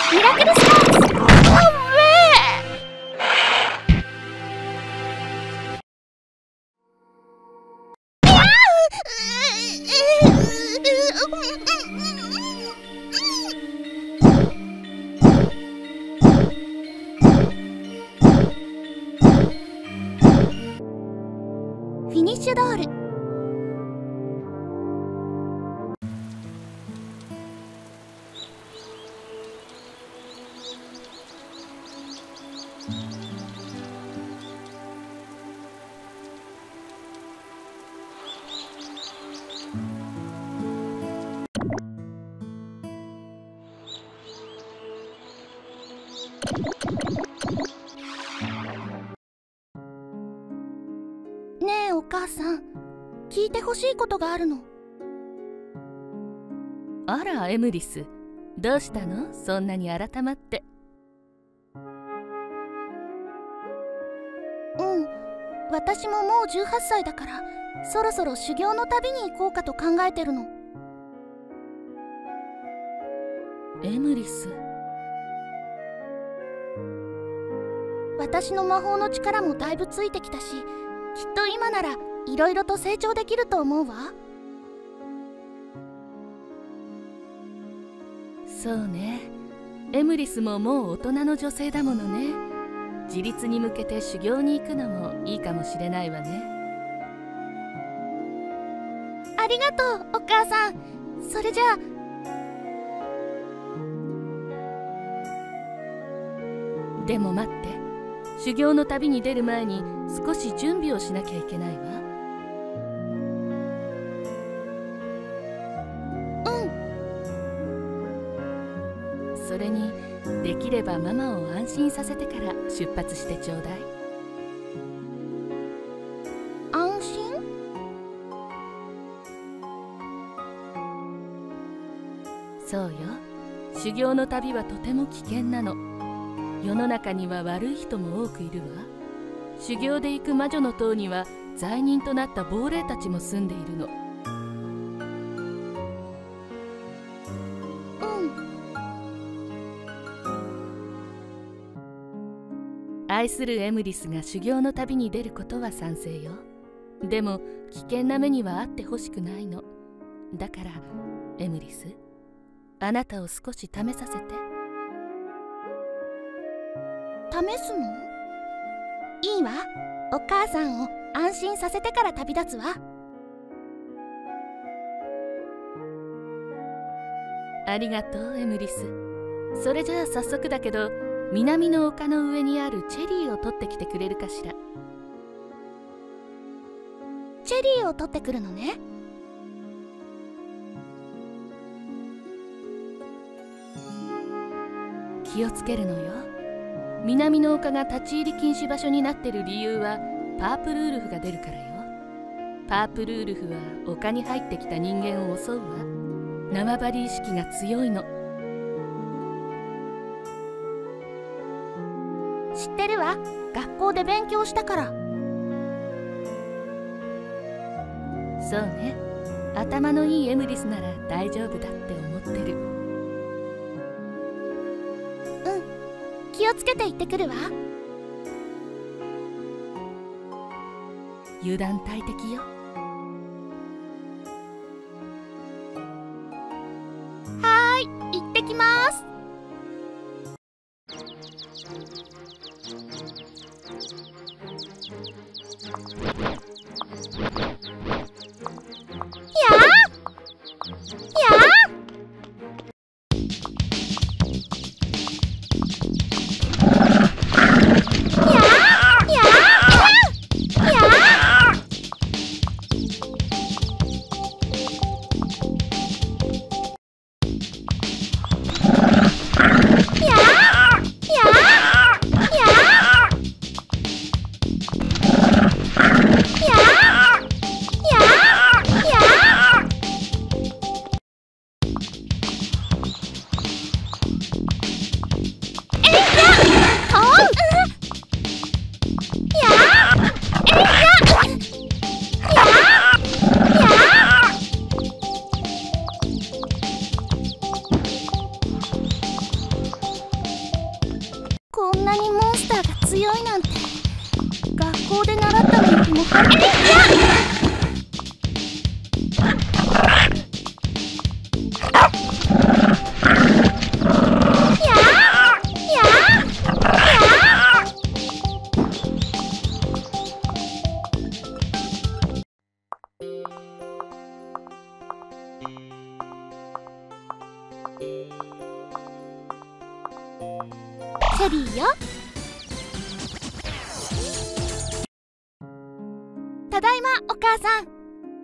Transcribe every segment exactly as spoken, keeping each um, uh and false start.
ミラクルスパークス。フィニッシュドール。ねえお母さん、聞いてほしいことがあるの。 あらエムリス、どうしたの？そんなに改まって。 うん、私ももうじゅうはっさいだから、そろそろ修行の旅に行こうかと考えてるの。 エムリス、 私の魔法の力もだいぶついてきたし、きっと今ならいろいろと成長できると思うわ。 そうね、エムリスももう大人の女性だものね。自立に向けて修行に行くのもいいかもしれないわね。 ありがとうお母さん。それじゃあ。 でも待って、修行の旅に出る前に少し準備をしなきゃいけないわ。 うん。 それにできればママを安心させてから出発してちょうだい。 安心？ そうよ、修行の旅はとても危険なの。世の中には悪い人も多くいるわ。修行で行く魔女の塔には罪人となった亡霊たちも住んでいるの。 うん。 愛するエムリスが修行の旅に出ることは賛成よ。でも危険な目にはあってほしくないの。だからエムリス、あなたを少し試させて。 試すの？いいわ。お母さんを安心させてから旅立つわ。 ありがとうエムリス。それじゃあ早速だけど、南の丘の上にあるチェリーを取ってきてくれるかしら。 チェリーを取ってくるのね。 気をつけるのよ。南の丘が立ち入り禁止場所になってる理由はパープルウルフが出るからよ。パープルウルフは丘に入ってきた人間を襲うわ。縄張り意識が強いの。 知ってるわ。学校で勉強したから。 そうね、頭のいいエムリスなら大丈夫だって思ってる。 気をつけて行ってくるわ。 油断大敵よ。 はーい、行ってきます。やーやー時もえいやチェリーよ。ただいまお母さん。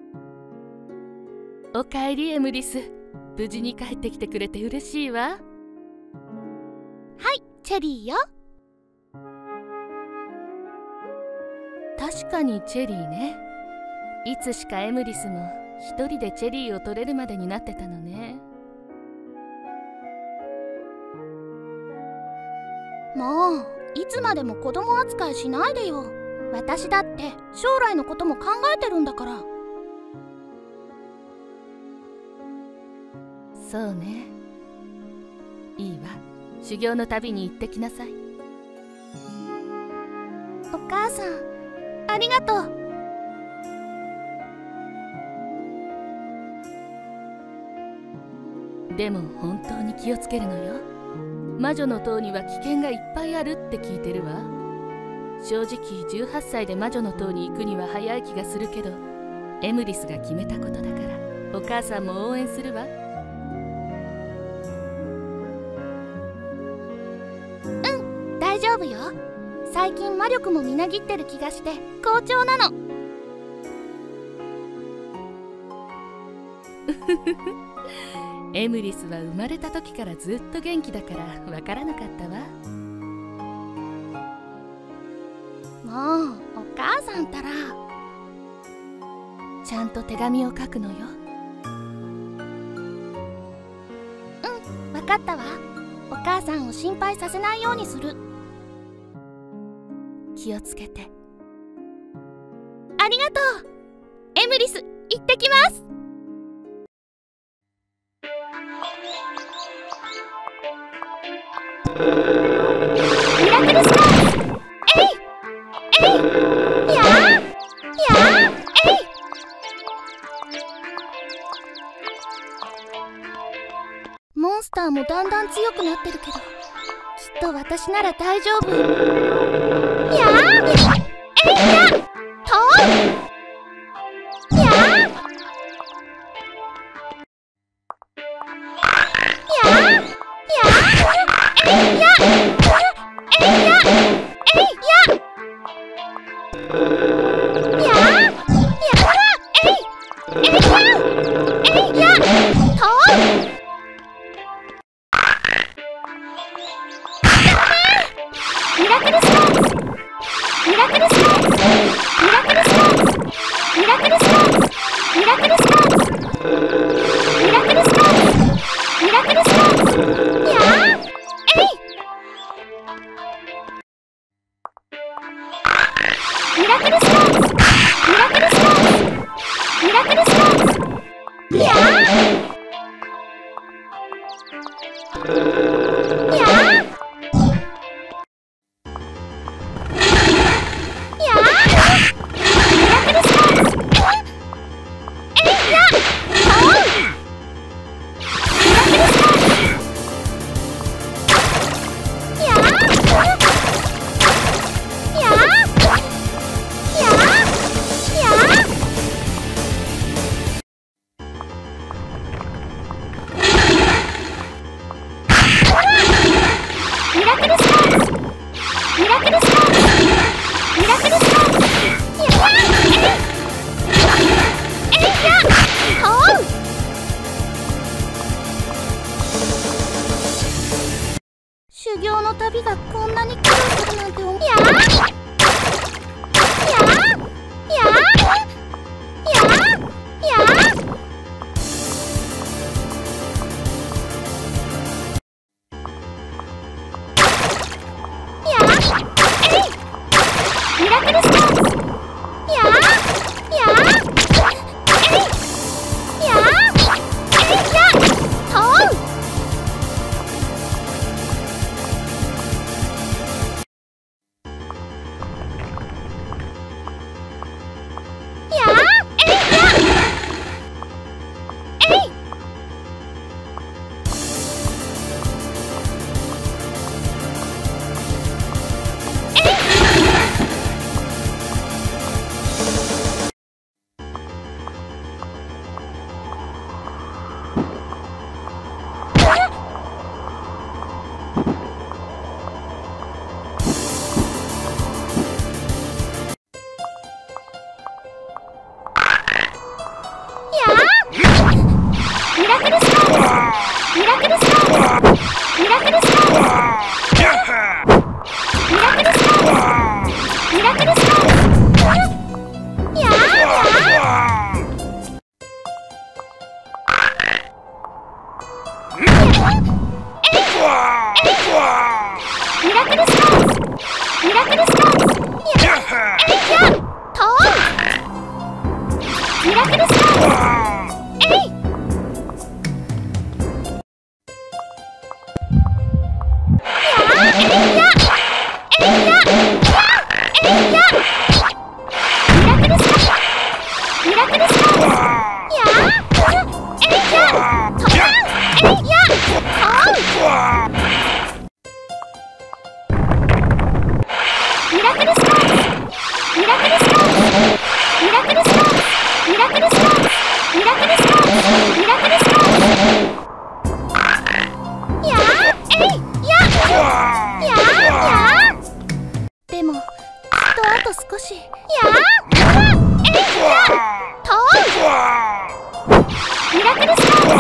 おかえりエムリス。無事に帰ってきてくれて嬉しいわ。 はい、チェリーよ。 確かにチェリーね。いつしかエムリスも一人でチェリーを取れるまでになってたのね。 もういつまでも子供扱いしないでよ。私だって将来のことも考えてるんだから。 そうね。いいわ。修行の旅に行ってきなさい。 お母さん、ありがとう。 でも本当に気をつけるのよ。魔女の塔には危険がいっぱいあるって聞いてるわ。正直じゅうはっさいで魔女の塔に行くには早い気がするけど、エムリスが決めたことだからお母さんも応援するわ。 うん、大丈夫よ。最近魔力もみなぎってる気がして好調なの。 エムリスは生まれた時からずっと元気だからわからなかったわ。 もうお母さんったら。 ちゃんと手紙を書くのよ。 うん、わかったわ。お母さんを心配させないようにする。 気をつけて。 ありがとう。エムリス、行ってきます。ミラクルスターズ。えいえいやーやーえい。モンスターもだんだん強くなってるけど、きっと私なら大丈夫。やーえいやとーやーやーやーえいやえいやえいやややえいえいやえいやとミラクルスターズ。ミラクルスターズ。ミラクルスターズ。ミラクルスターズ。ミラクルスターズ。ミラクルスターズ。ミラクルスターズ。やーえいミラクルスターズ。ミラクルスターズ。ミラクルスターズ。やーやー修行の旅がこんなに苦労するなんて思う。やーやーやーやーやーやーえいミラクルスターズ。やーやーえいやーえいやとうクルスタンスミラクルスタンスやえいやとうミラクルスタンスえいやえいやえいやえいやミラクルスタンスミラクルスタンスやえいやとうえいやとうミラクルスタンスミラクルスタンスミラクルスタンスミラクルスタンスミラクルスタンスミラクルスタンスやえいやややでもきっとあと少しやえいやとうミラクルスタンス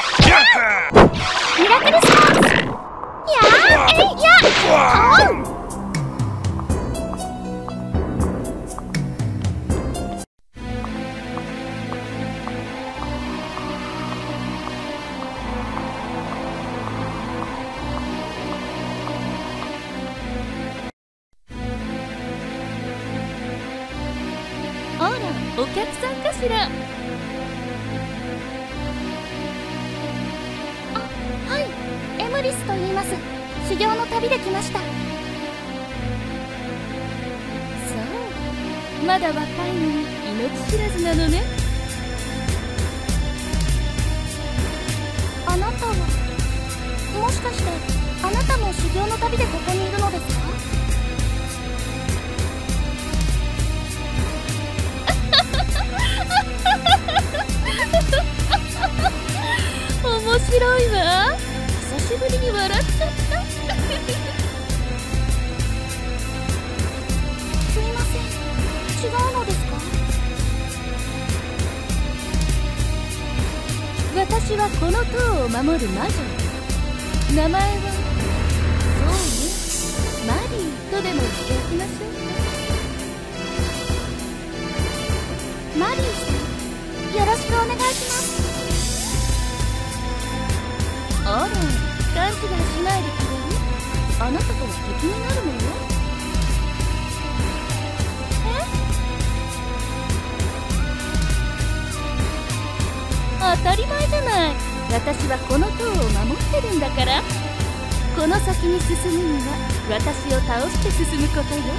ミラクルスタンスやえいやとうあら、お客さんかしら。 あ、はい、エムリスと言います。修行の旅で来ました。 そう、まだ若いのに命知らずなのね。 あなたはもしかしてあなたも修行の旅でここにいるのですか？ 面白いわ。久しぶりに笑っちゃった。 すいません、違うのですか？ 私はこの塔を守る魔女。名前はそうね、マリーとでも言っておきましょうか。 マリーさん、よろしくお願いします。 あら、勘違いしないでくれる？あなたとは敵になるのよ。え？当たり前じゃない。私はこの塔を守ってるんだから。この先に進むには私を倒して進むことよ。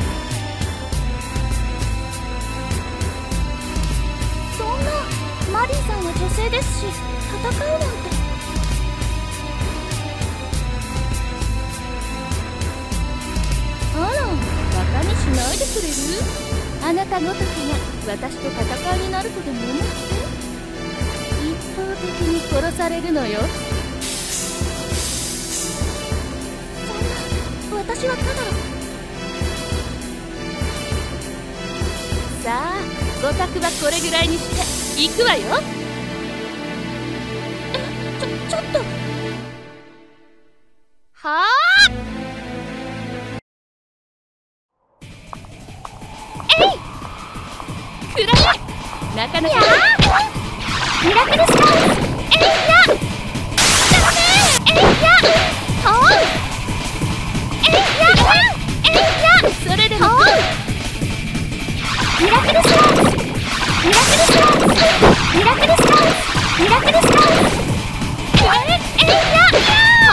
そんな、マリーさんは女性ですし、戦うなんて。 あら、バカにしないでくれる？あなたごときが私と戦いになるとでも思って？一方的に殺されるのよ。 そんな、私はただ。 さあ、ご託はこれぐらいにして行くわよ。 え、ちょ、ちょっと。 はあ。くらえ！なかなか。 ミラクルスタンスえいやダメえいやとうえいやえいやそれでもミラクルスタンスミラクルスタンスミラクルスタンスミラクルスタンスえいやと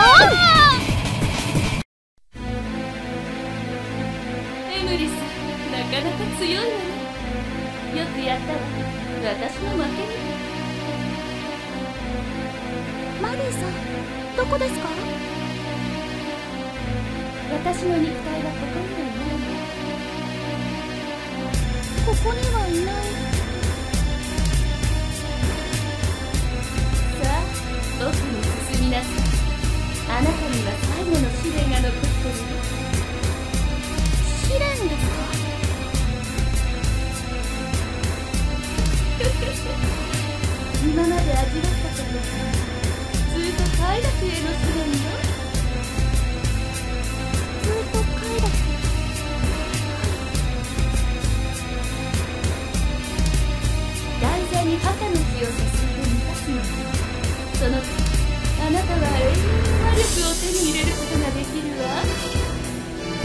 うエムリス、なかなか強いわね。よくやったわ。私の負けね。 マリーさん、どこですか？ 私の肉体はここにはいないわ。 ここにはいない。 さあ、奥に進みなさい。あなたには最後の試練が残ってるよ。 試練ですか？ 今まで味わったことずっと快楽への試練よ。 ずっと快楽。 題材に赤の血を注いで満たすのよ。その時あなたは永遠の魔力を手に入れることができるわ。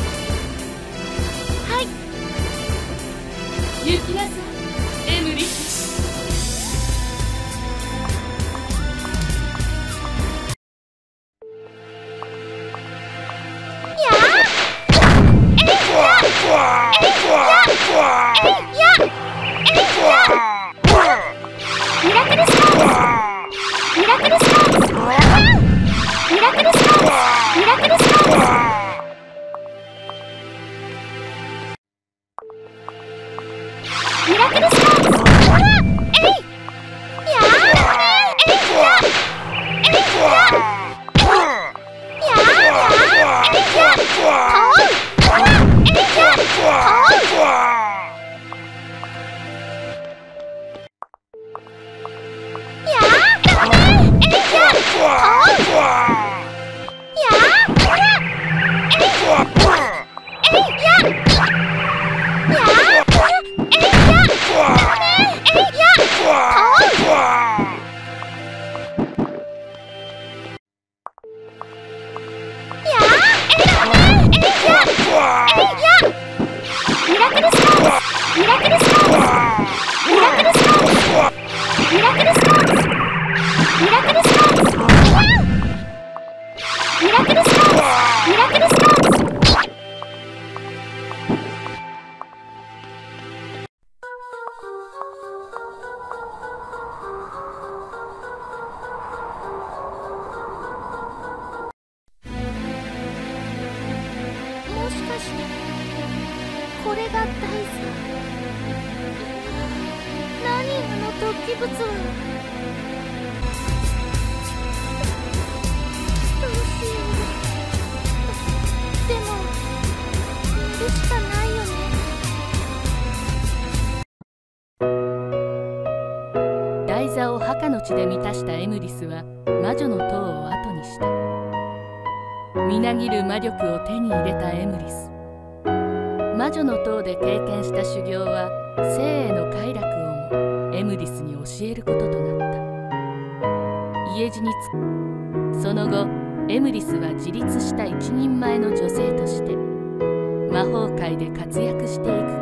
してこれが大豆。何あの突起物は。どうしよう。でもやるしかないよね。 台座を墓の地で満たしたエムリスは魔女の塔を後にした。みなぎる魔力を手に入れたエムリス。魔女の塔で経験した修行は生への快楽をもエムリスに教えることとなった。家路につく。その後エムリスは自立した一人前の女性として魔法界で活躍していく